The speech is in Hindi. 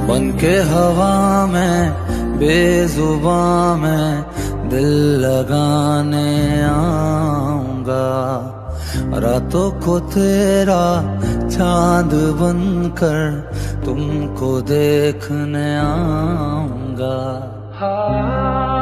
बन के हवा में बेजुबां में दिल लगाने आऊंगा। रातों को तेरा चांद बनकर तुमको देखने आऊंगा।